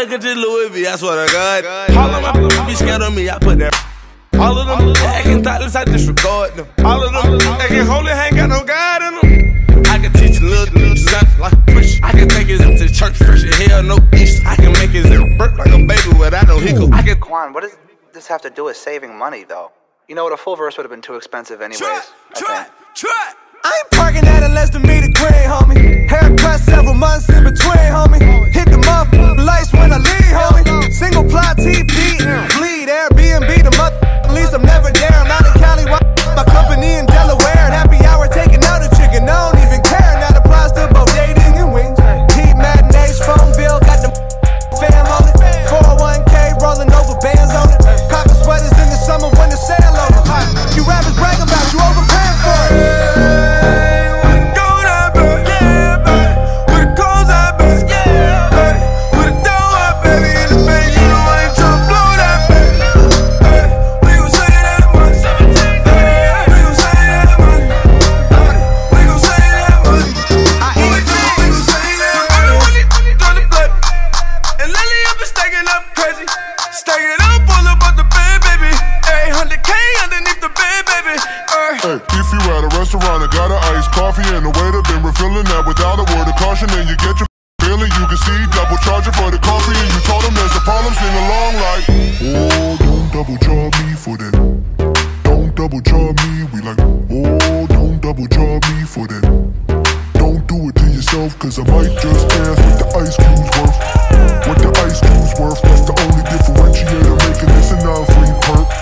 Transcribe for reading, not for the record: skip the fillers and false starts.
look at this Louis V, I swear to God. All of my be scared of me, I put that. All of them acting thoughtless, I disregard them. All of them acting holy, ain't got no God in them. I can teach a little like a push. I can take his to church fresh as hell, no Easter. I can make his burp like a baby without no hiccup. I can. Quan, what does this have to do with saving money, though? You know what, a full verse would have been too expensive anyways. Try. I ain't parking at a less than meter green, homie. Haircut several months in between, homie. Hit them up, lights when I leave, homie. Single ply TP, bleed, Airbnb, the mother. At least I'm never there, I'm out in Cali. My company in Delaware, happy hour taking out a chicken. I don't even care, now the price to both dating and wings. Heat matinees, phone bill, got the fam on it. 401k, rolling over bands on it. Copper sweaters in the summer when the sale over. You rappers brag about you overpaying for it. If you at a restaurant and got an iced coffee and the waiter been refilling that without a word of caution, and you get your feeling, you can see double charging for the coffee, and you told them there's a problem, sing along like, oh, don't double charge me for that. Don't double charge me, we like, oh, don't double charge me for that. Don't do it to yourself, cause I might just ask what the ice cube's worth. What the ice cube's worth, that's the only differentiator making this a non-free perk.